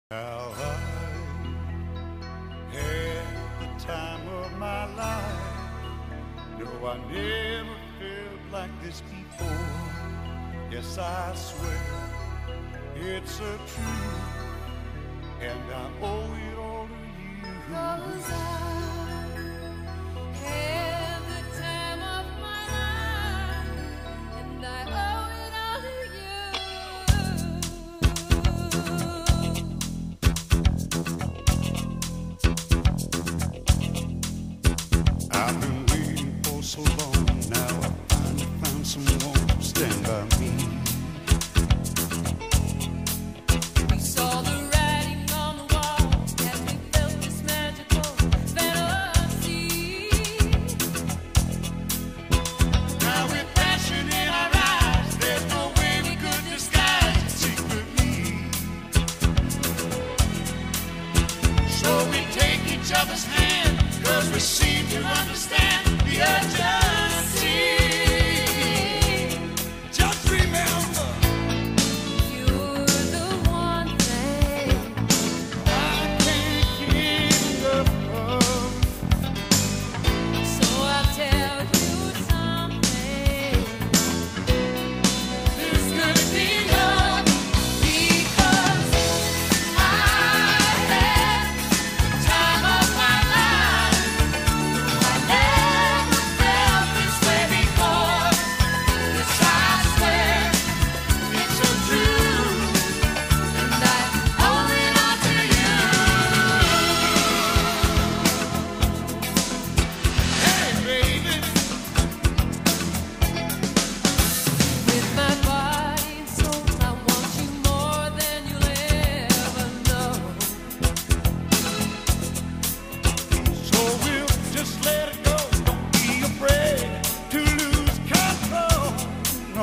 How I had the time of my life. No, I never felt like this before. Yes, I swear it's a truth, and I owe it all to you. 'Cause I had the time of my life, and I owe it all to you. I've been waiting for so long. Now I finally found someone to stand by me. We saw the writing on the wall as we felt this magical fantasy. Now with passion in our eyes, there's no way we could disguise it secretly. So we take each other's hand, 'cause we seem to understand the urgency. Just remember, You're the one thing I can't get enough of. so I'll tell you something. This could be love, Because I had the time of my life. I never felt this way before. Yes, I swear it's a truth. and I owe it all to you. Hey, baby. With my body and soul, I want you more than you'll ever know. So we'll just let it go. Don't be afraid to lose control. No,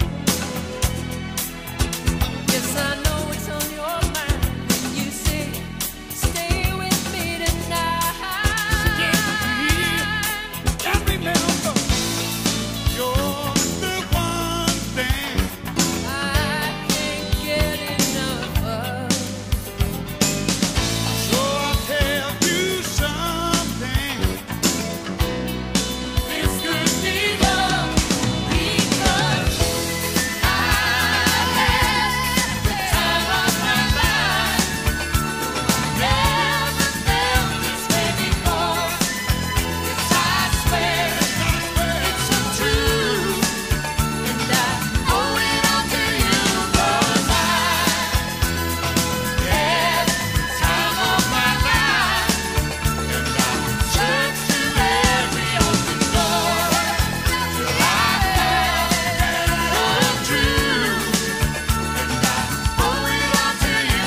Yes, I know it's on your mind when you say, stay with me tonight. and remember, you're the one thing I can't get enough of. So I'll tell you something. This could be love. Because I had the time of my life. Never felt this way before. Yes, I swear it's a truth, and I owe it all to you. 'Cause I had the time of my life, and I searched through every open door till I found the truth, and I owe it all to you.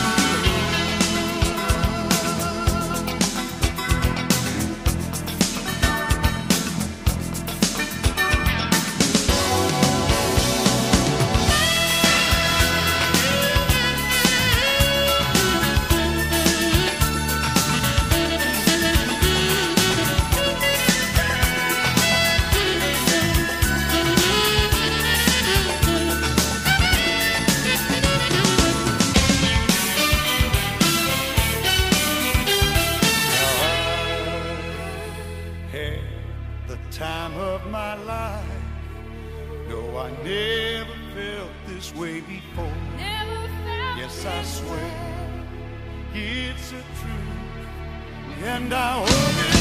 Had the time of my life. No, I never felt this way before. Never felt Yes, I this swear way. it's a truth, and I hope it